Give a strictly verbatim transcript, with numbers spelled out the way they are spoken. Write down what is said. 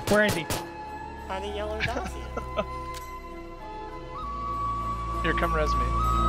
Where is he? Find a yellow Dacia. Here, come res me.